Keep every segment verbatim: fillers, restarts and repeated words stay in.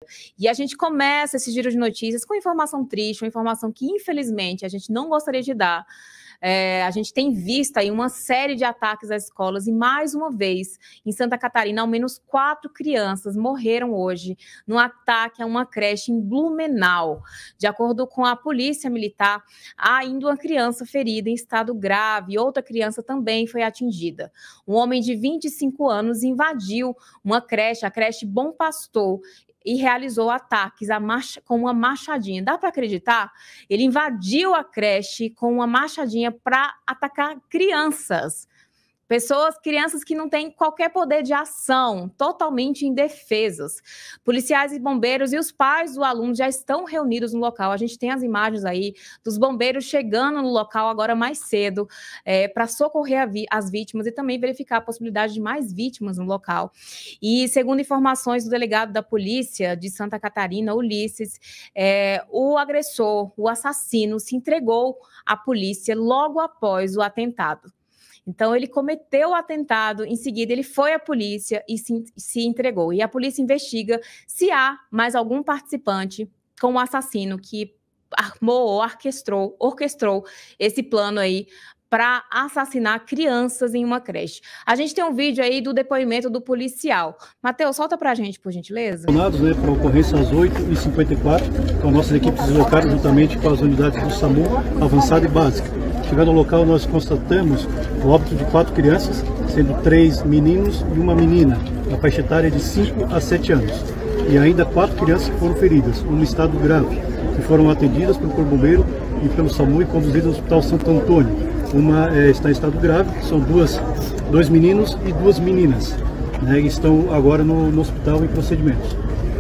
E a gente começa esse giro de notícias com informação triste, uma informação que, infelizmente, a gente não gostaria de dar. É, a gente tem visto aí uma série de ataques às escolas e, mais uma vez, em Santa Catarina, ao menos quatro crianças morreram hoje no ataque a uma creche em Blumenau. De acordo com a Polícia Militar, há ainda uma criança ferida em estado grave e outra criança também foi atingida. Um homem de vinte e cinco anos invadiu uma creche, a creche Bom Pastor, e realizou ataques a marcha, com uma machadinha. Dá para acreditar? Ele invadiu a creche com uma machadinha para atacar crianças. Pessoas, crianças que não têm qualquer poder de ação, totalmente indefesas. Policiais e bombeiros e os pais do aluno já estão reunidos no local. A gente tem as imagens aí dos bombeiros chegando no local agora mais cedo é, para socorrer vi as vítimas e também verificar a possibilidade de mais vítimas no local. E segundo informações do delegado da polícia de Santa Catarina, Ulisses, é, o agressor, o assassino, se entregou à polícia logo após o atentado. Então, ele cometeu o atentado, em seguida ele foi à polícia e se, se entregou. E a polícia investiga se há mais algum participante com o assassino que armou ou orquestrou, orquestrou esse plano aí para assassinar crianças em uma creche. A gente tem um vídeo aí do depoimento do policial. Matheus, solta para a gente, por gentileza. Né, para a ocorrência às oito e cinquenta e quatro, então nossas equipes deslocaram juntamente com as unidades do SAMU avançada e básica. Chegando ao local, nós constatamos o óbito de quatro crianças, sendo três meninos e uma menina, na faixa etária de cinco a sete anos. E ainda quatro crianças que foram feridas, num estado grave, que foram atendidas pelo Corpo Bombeiro e pelo SAMU e conduzidas ao Hospital Santo Antônio. Uma é, está em estado grave, são duas, dois meninos e duas meninas, né, que estão agora no, no hospital em procedimentos.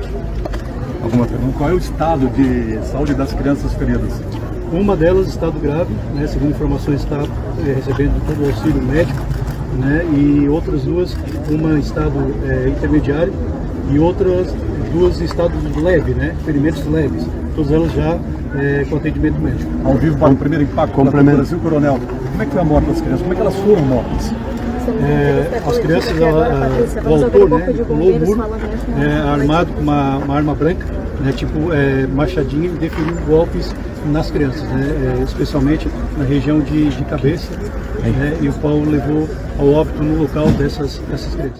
Alguma pergunta? Qual é o estado de saúde das crianças feridas? Uma delas, estado grave, né, segundo informações, está é, recebendo todo o auxílio médico, né, e outras duas, uma em estado é, intermediário e outras duas em estado leve, né, ferimentos leves, todas elas já é, com atendimento médico. Ao vivo para o primeiro impacto do Brasil, Coronel, como é que foi a morte das crianças? Como é que elas foram mortas? É, as crianças, ela, a, o autor, né, pulou o muro, é, armado com uma, uma arma branca, né, tipo é, machadinha, e deferiu golpes nas crianças, né, é, especialmente na região de, de cabeça, né, e o qual levou ao óbito no local dessas, dessas crianças.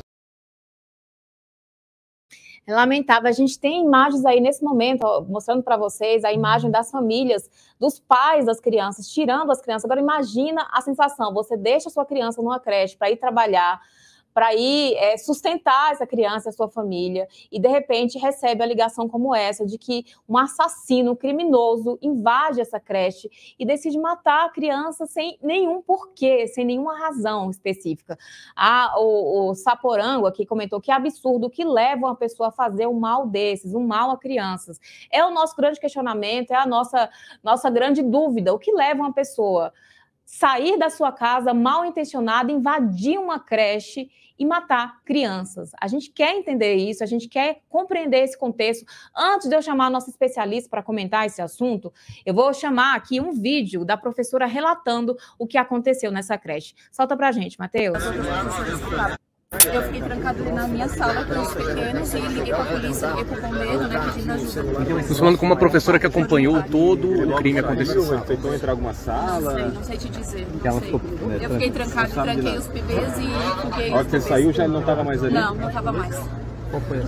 É lamentável. A gente tem imagens aí nesse momento, ó, mostrando para vocês a imagem das famílias, dos pais das crianças, tirando as crianças. Agora imagina a sensação, você deixa a sua criança numa creche para ir trabalhar, para ir é, sustentar essa criança e a sua família, e de repente recebe a ligação como essa, de que um assassino, um criminoso, invade essa creche e decide matar a criança sem nenhum porquê, sem nenhuma razão específica. Ah, o, o Saporango aqui comentou que absurdo, o que leva uma pessoa a fazer um mal desses, um mal a crianças. É o nosso grande questionamento, é a nossa, nossa grande dúvida, o que leva uma pessoa sair da sua casa mal intencionada, invadir uma creche e matar crianças. A gente quer entender isso, a gente quer compreender esse contexto. Antes de eu chamar a nossa especialista para comentar esse assunto, eu vou chamar aqui um vídeo da professora relatando o que aconteceu nessa creche. Solta pra gente, Matheus. Eu fiquei trancada ali na minha sala com os pequenos e liguei para a polícia, liguei para o bombeiro, né, pedindo ajuda. Estou falando com uma professora que acompanhou todo o crime acontecer. Tentou entrar em alguma sala? Não sei, não sei te dizer. Não ela sei. ficou, né, eu fiquei trancada, tranquei os bebês e foguei. A hora que você saiu já não estava mais ali? Não, não estava mais. Qual foi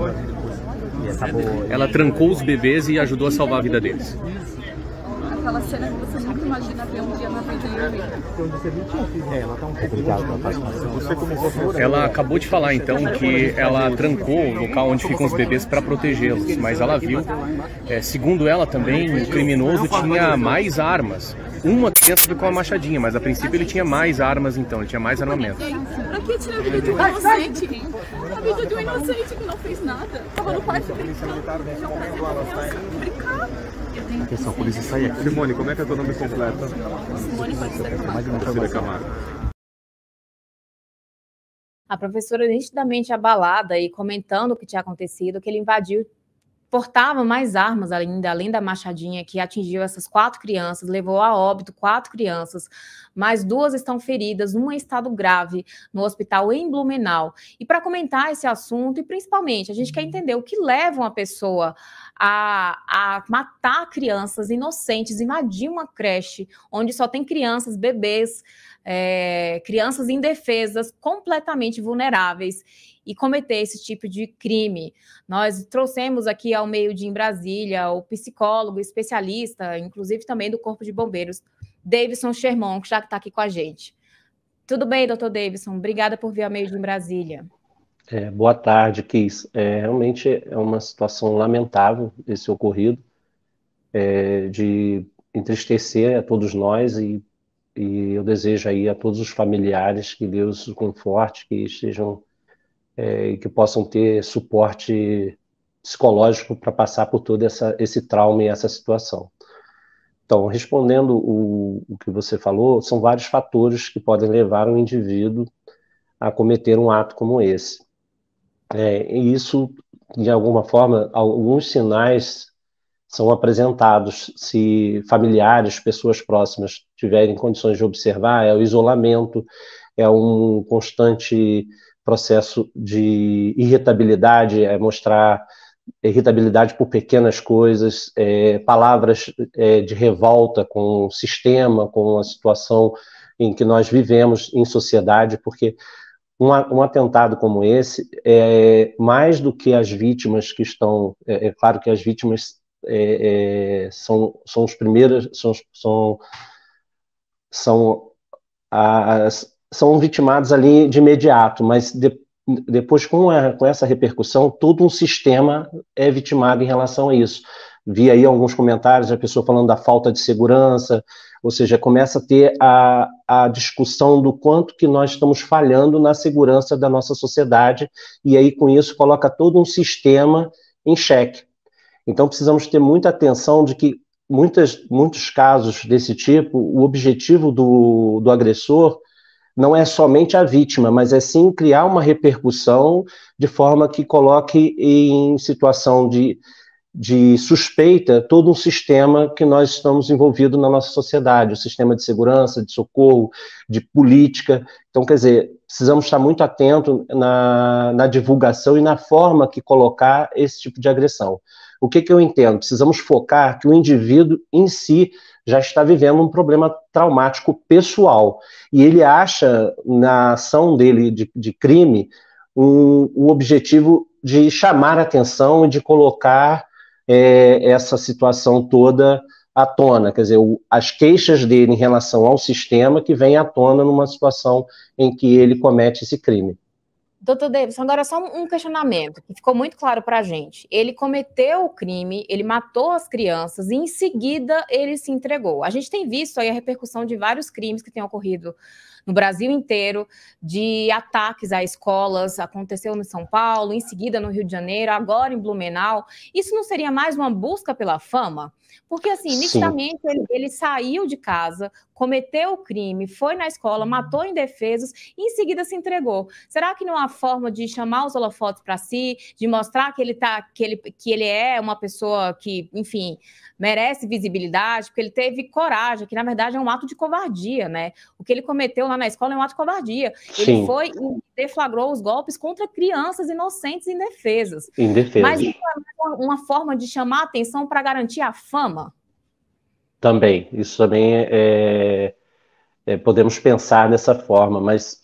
a Ela trancou os bebês e ajudou a salvar a vida deles. Aquela cena que você nunca imagina ver um dia na vida e eu vi. Ela tá um pouco obrigado pela participação. Você começou a Ela acabou de falar então que ela trancou o local onde ficam os bebês para protegê-los, mas ela viu, é, segundo ela também, o criminoso tinha mais armas. Uma criança ficou com a machadinha, mas a princípio ele tinha mais armas então, ele tinha mais armamento. Pra que tirar a vida de um inocente? A vida de um inocente que não fez nada. Tava no parque brincando. Brincar. Atenção, a polícia sai aqui. Simone, como é que é o teu nome completo? Simone Cida Camargo. A professora nitidamente abalada e comentando o que tinha acontecido, que ele invadiu portava mais armas ainda, além da machadinha, que atingiu essas quatro crianças, levou a óbito quatro crianças, mais duas estão feridas, uma em estado grave no hospital em Blumenau. E para comentar esse assunto, e principalmente, a gente quer entender o que leva uma pessoa a, a matar crianças inocentes, invadir uma creche, onde só tem crianças, bebês, é, crianças indefesas, completamente vulneráveis, e cometer esse tipo de crime. Nós trouxemos aqui ao meio-dia em Brasília o psicólogo, especialista, inclusive também do Corpo de Bombeiros, Davidson Sherman, que já está aqui com a gente. Tudo bem, doutor Davidson? Obrigada por vir ao meio-dia em Brasília. É, boa tarde, Kis. É, realmente é uma situação lamentável esse ocorrido, é, de entristecer a todos nós, e, e eu desejo aí a todos os familiares que Deus os conforte, que estejam É, e que possam ter suporte psicológico para passar por todo essa, esse trauma e essa situação. Então, respondendo o, o que você falou, são vários fatores que podem levar um indivíduo a cometer um ato como esse. É, e isso, de alguma forma, alguns sinais são apresentados se familiares, pessoas próximas tiverem condições de observar. É o isolamento, é um constante processo de irritabilidade, é mostrar irritabilidade por pequenas coisas, é, palavras é, de revolta com o sistema, com a situação em que nós vivemos em sociedade, porque um, um atentado como esse, é, mais do que as vítimas que estão, é, é claro que as vítimas é, é, são, são os primeiros, são, são, são as são vitimados ali de imediato, mas de, depois, com, a, com essa repercussão, todo um sistema é vitimado em relação a isso. Vi aí alguns comentários, a pessoa falando da falta de segurança, ou seja, começa a ter a, a discussão do quanto que nós estamos falhando na segurança da nossa sociedade, e aí com isso coloca todo um sistema em xeque. Então precisamos ter muita atenção de que muitas, muitos casos desse tipo, o objetivo do, do agressor não é somente a vítima, mas é sim criar uma repercussão de forma que coloque em situação de, de suspeita todo um sistema que nós estamos envolvidos na nossa sociedade, o sistema de segurança, de socorro, de política. Então, quer dizer, precisamos estar muito atentos na, na divulgação e na forma que colocar esse tipo de agressão. O que, que eu entendo? Precisamos focar que o indivíduo em si já está vivendo um problema traumático pessoal, e ele acha na ação dele de, de crime um, um objetivo de chamar a atenção e de colocar é, essa situação toda à tona, quer dizer, o, as queixas dele em relação ao sistema que vem à tona numa situação em que ele comete esse crime. Doutor Davidson, agora só um questionamento que ficou muito claro para a gente. Ele cometeu o crime, ele matou as crianças e em seguida ele se entregou. A gente tem visto aí a repercussão de vários crimes que têm ocorrido no Brasil inteiro, de ataques a escolas, aconteceu no São Paulo, em seguida no Rio de Janeiro, agora em Blumenau. Isso não seria mais uma busca pela fama? Porque, assim, nitidamente, ele, ele saiu de casa, cometeu o crime, foi na escola, matou indefesos e, em seguida, se entregou. Será que não há forma de chamar os holofotes para si, de mostrar que ele, tá, que, ele, que ele é uma pessoa que, enfim, merece visibilidade, porque ele teve coragem, que, na verdade, é um ato de covardia, né? O que ele cometeu lá na escola é um ato de covardia. Sim. Ele foi e deflagrou os golpes contra crianças inocentes e indefesas. Indefesas. Mas isso é uma forma de chamar a atenção para garantir a fama? Também, isso também é, é, podemos pensar dessa forma, mas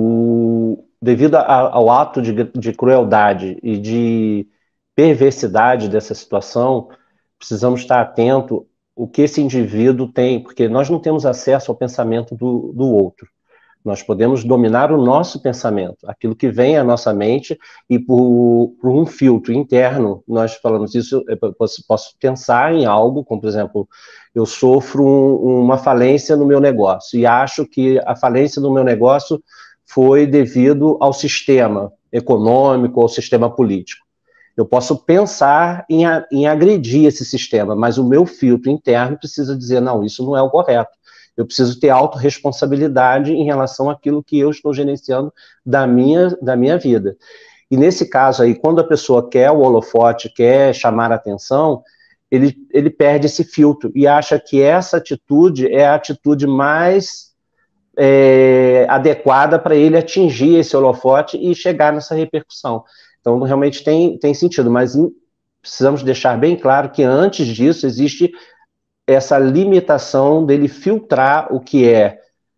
o, devido a, ao ato de, de crueldade e de perversidade dessa situação, precisamos estar atentos ao que esse indivíduo tem, porque nós não temos acesso ao pensamento do, do outro. Nós podemos dominar o nosso pensamento, aquilo que vem à nossa mente, e por, por um filtro interno, nós falamos isso, eu posso, posso pensar em algo, como, por exemplo, eu sofro um, uma falência no meu negócio, e acho que a falência do meu negócio foi devido ao sistema econômico, ao sistema político. Eu posso pensar em, em agredir esse sistema, mas o meu filtro interno precisa dizer, não, isso não é o correto. Eu preciso ter autorresponsabilidade em relação àquilo que eu estou gerenciando da minha, da minha vida. E nesse caso aí, quando a pessoa quer o holofote, quer chamar a atenção, ele, ele perde esse filtro e acha que essa atitude é a atitude mais é, adequada para ele atingir esse holofote e chegar nessa repercussão. Então, realmente tem, tem sentido, mas em, precisamos deixar bem claro que antes disso existe essa limitação dele filtrar o que é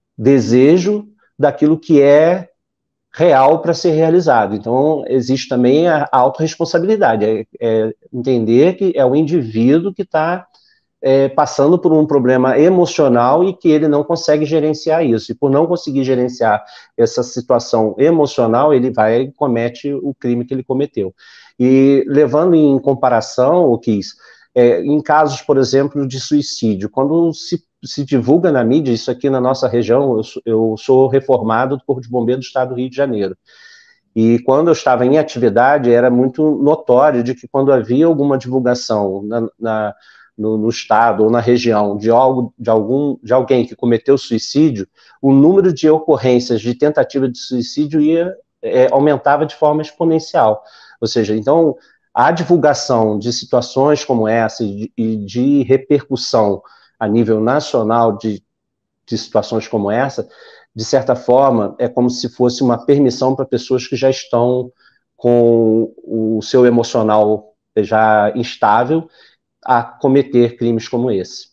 desejo daquilo que é real para ser realizado. Então, existe também a autorresponsabilidade, é, é entender que é o indivíduo que está é, passando por um problema emocional e que ele não consegue gerenciar isso. E por não conseguir gerenciar essa situação emocional, ele vai e comete o crime que ele cometeu. E levando em comparação, o Kiss, é, em casos, por exemplo, de suicídio, quando se se divulga na mídia, isso aqui na nossa região, eu, eu sou reformado do Corpo de Bombeiros do Estado do Rio de Janeiro. E quando eu estava em atividade, era muito notório de que quando havia alguma divulgação na, na, no, no Estado ou na região de, algo, de, algum, de alguém que cometeu suicídio, o número de ocorrências de tentativa de suicídio ia, é, aumentava de forma exponencial. Ou seja, então, a divulgação de situações como essa e de, e de repercussão a nível nacional de, de situações como essa, de certa forma, é como se fosse uma permissão para pessoas que já estão com o seu emocional já instável a cometer crimes como esse.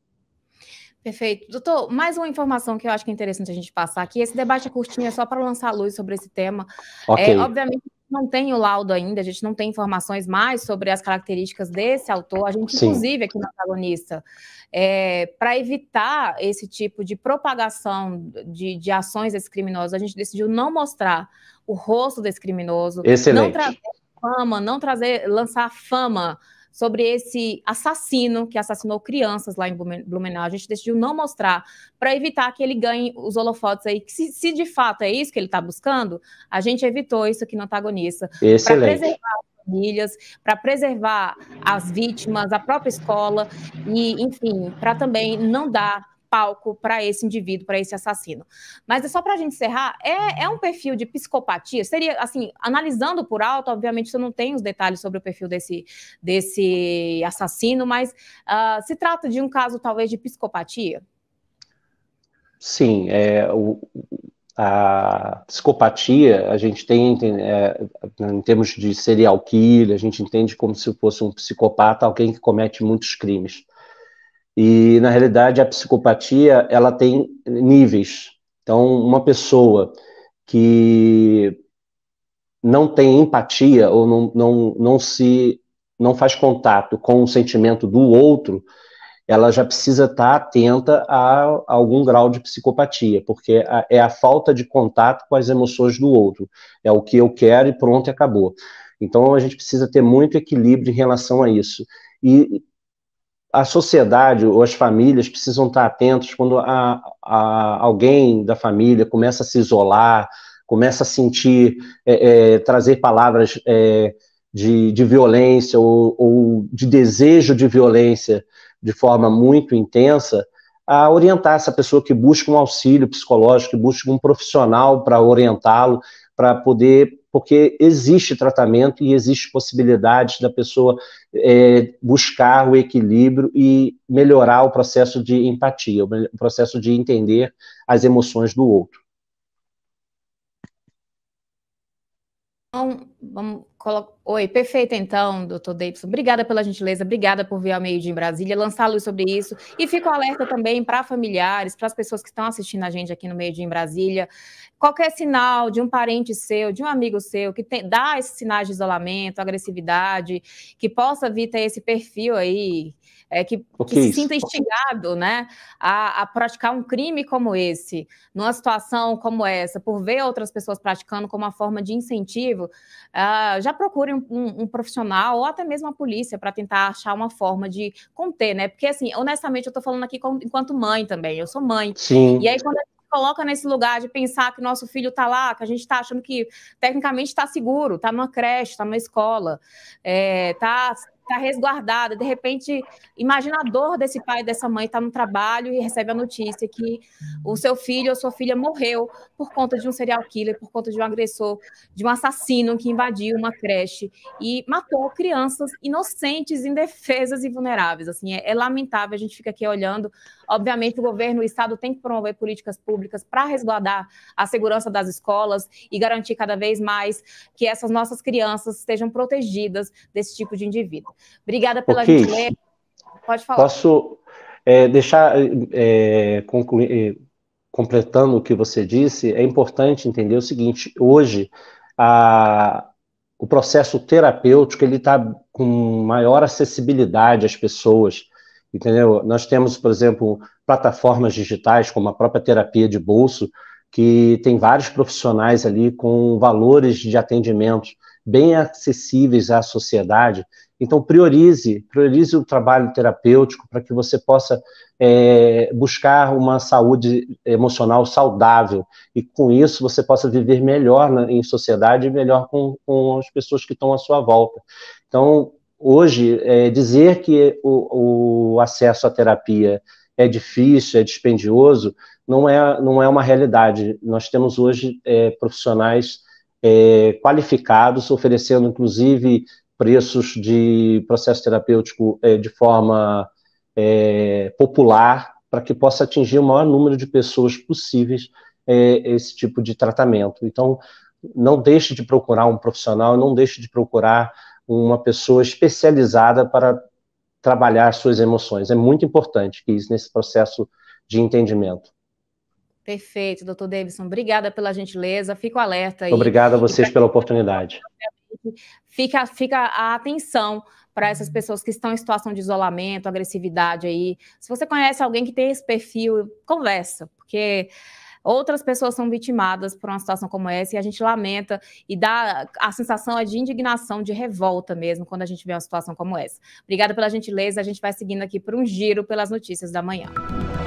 Perfeito. Doutor, mais uma informação que eu acho que é interessante a gente passar aqui. Esse debate é curtinho, é só para lançar luz sobre esse tema. Okay. É, obviamente, não tem o laudo ainda, a gente não tem informações mais sobre as características desse autor. A gente, Sim. inclusive, aqui no Antagonista, é, para evitar esse tipo de propagação de, de ações desse criminoso, a gente decidiu não mostrar o rosto desse criminoso, Excelente. não trazer fama, não trazer, lançar fama sobre esse assassino que assassinou crianças lá em Blumenau. A gente decidiu não mostrar para evitar que ele ganhe os holofotes aí, que se, se de fato é isso que ele está buscando, a gente evitou isso aqui no Antagonista. Para preservar as famílias, para preservar as vítimas, a própria escola e, enfim, para também não dar palco para esse indivíduo, para esse assassino. Mas é só para a gente encerrar, é, é um perfil de psicopatia? Seria, assim, analisando por alto, obviamente eu não tenho os detalhes sobre o perfil desse, desse assassino, mas uh, se trata de um caso talvez de psicopatia? Sim, é, o, a psicopatia, a gente tem, é, em termos de serial killer, a gente entende como se fosse um psicopata, alguém que comete muitos crimes. E, na realidade, a psicopatia, ela tem níveis. Então, uma pessoa que não tem empatia ou não, não, não, se, não faz contato com o sentimento do outro, ela já precisa estar atenta a, a algum grau de psicopatia, porque a, é a falta de contato com as emoções do outro. É o que eu quero e pronto, acabou. Então, a gente precisa ter muito equilíbrio em relação a isso. E a sociedade ou as famílias precisam estar atentos quando a, a, alguém da família começa a se isolar, começa a sentir, é, é, trazer palavras é, de, de violência ou, ou de desejo de violência de forma muito intensa, a orientar essa pessoa que busca um auxílio psicológico, que busca um profissional para orientá-lo, para poder, porque existe tratamento e existe possibilidades da pessoa é, buscar o equilíbrio e melhorar o processo de empatia, o processo de entender as emoções do outro. Então, vamos colocar... Oi, perfeito então, doutor Davidson. Obrigada pela gentileza, obrigada por vir ao Meio Dia em Brasília, lançar luz sobre isso. E fico alerta também para familiares, para as pessoas que estão assistindo a gente aqui no Meio Dia em Brasília. Qualquer sinal de um parente seu, de um amigo seu, que tem, dá esses sinais de isolamento, agressividade, que possa vir ter esse perfil aí, é, que, que se sinta instigado, né, a, a praticar um crime como esse, numa situação como essa, por ver outras pessoas praticando como uma forma de incentivo, uh, já procure um, um, um profissional ou até mesmo a polícia para tentar achar uma forma de conter, né? Porque, assim, honestamente, eu estou falando aqui com, enquanto mãe também, eu sou mãe. Sim. E aí, quando a gente coloca nesse lugar de pensar que o nosso filho está lá, que a gente está achando que tecnicamente está seguro, está numa creche, está numa escola, está é, está resguardada. De repente, imagina a dor desse pai e dessa mãe estar tá no trabalho e recebe a notícia que o seu filho ou sua filha morreu por conta de um serial killer, por conta de um agressor, de um assassino que invadiu uma creche e matou crianças inocentes, indefesas e vulneráveis. Assim, é, é lamentável, a gente fica aqui olhando. Obviamente, o governo, o Estado tem que promover políticas públicas para resguardar a segurança das escolas e garantir cada vez mais que essas nossas crianças estejam protegidas desse tipo de indivíduo. Obrigada pela okay. gentileza. Pode falar. Posso é, deixar, é, concluir, completando o que você disse, é importante entender o seguinte: hoje, a, o processo terapêutico está com maior acessibilidade às pessoas, entendeu? Nós temos, por exemplo, plataformas digitais, como a própria terapia de bolso, que tem vários profissionais ali com valores de atendimento bem acessíveis à sociedade. Então, priorize, priorize o trabalho terapêutico para que você possa é, buscar uma saúde emocional saudável e, com isso, você possa viver melhor na, em sociedade e melhor com, com as pessoas que estão à sua volta. Então, hoje, é, dizer que o, o acesso à terapia é difícil, é dispendioso, não é, não é uma realidade. Nós temos hoje é, profissionais é, qualificados, oferecendo, inclusive, preços de processo terapêutico é, de forma é, popular, para que possa atingir o maior número de pessoas possíveis é, esse tipo de tratamento. Então, não deixe de procurar um profissional, não deixe de procurar uma pessoa especializada para trabalhar suas emoções. É muito importante que isso nesse processo de entendimento. Perfeito, doutor Davidson. Obrigada pela gentileza. Fico alerta aí. Obrigado a vocês pela oportunidade. Fica, fica a atenção para essas pessoas que estão em situação de isolamento, agressividade aí. Se você conhece alguém que tem esse perfil, conversa, porque outras pessoas são vitimadas por uma situação como essa e a gente lamenta e dá a sensação de indignação, de revolta mesmo, quando a gente vê uma situação como essa. Obrigada pela gentileza, a gente vai seguindo aqui por um giro pelas notícias da manhã.